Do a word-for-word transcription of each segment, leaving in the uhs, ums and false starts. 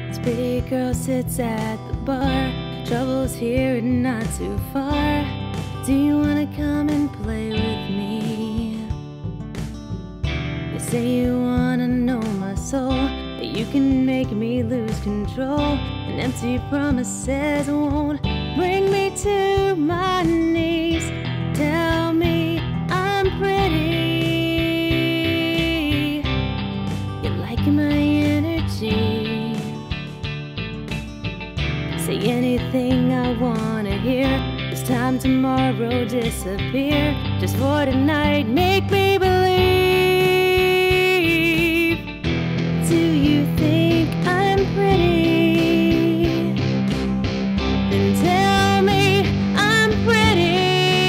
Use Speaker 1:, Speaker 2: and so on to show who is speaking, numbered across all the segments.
Speaker 1: This pretty girl sits at the bar. Trouble's here and not too far. Do you wanna come and play with me? You say you wanna know my soul, but you can make me lose control. And empty promises won't bring me to my knees. Tell me I'm pretty. You like my energy. Say anything I wanna hear. This time tomorrow disappear. Just for tonight, make me believe. Do you think I'm pretty? Then tell me I'm pretty.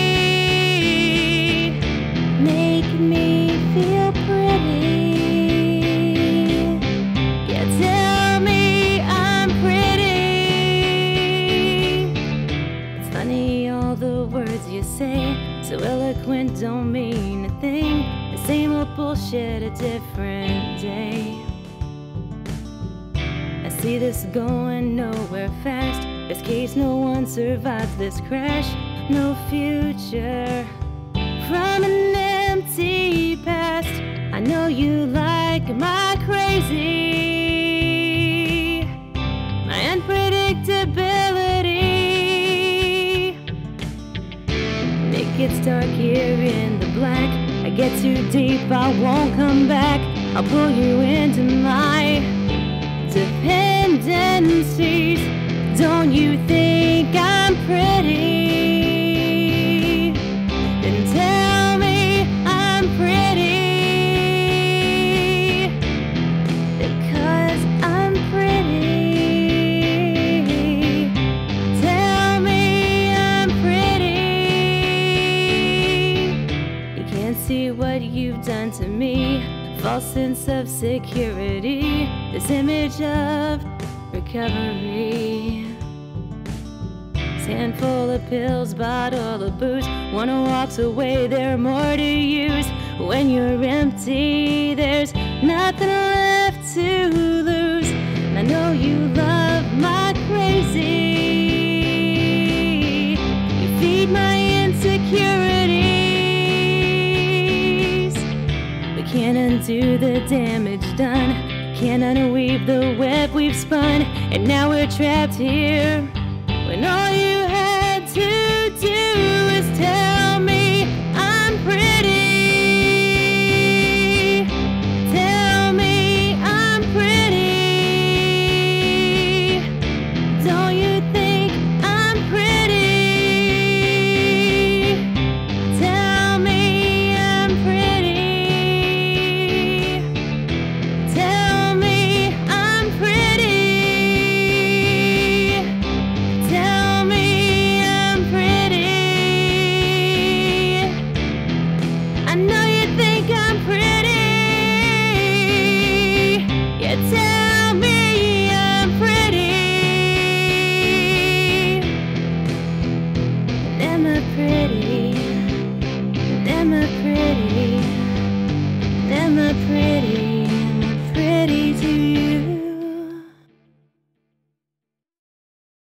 Speaker 1: Make me feel pretty. Yeah, tell me I'm pretty. It's funny all the words you say, so eloquent, don't mean a thing. The same old bullshit, a different day. I see this going nowhere fast. Best case, no one survives this crash. No future from an empty past. I know you like my crazy, my unpredictability. It gets dark here in the black. I get too deep, I won't come back. I'll pull you into my dependencies. Don't you think I'm pretty? Then tell me I'm pretty. Because I'm pretty. Tell me I'm pretty. You can't see what you've done to me. False sense of security. This image of recovery. Handful of pills, bottle of booze. One who walks away, there are more to use. When you're empty, there's nothing left to lose. And I know you love my crazy. You feed my insecurities. We can't undo the damage done. Can't unweave the web we've spun. And now we're trapped here, when all you had to do is tell me I'm pretty. Tell me I'm pretty. Don't you think I'm pretty? Tell me I'm pretty. Tell me I'm pretty. Tell me I'm pretty. I know you think I'm pretty. Yeah, tell me I'm pretty. Am I pretty? Am I pretty? Am I pretty?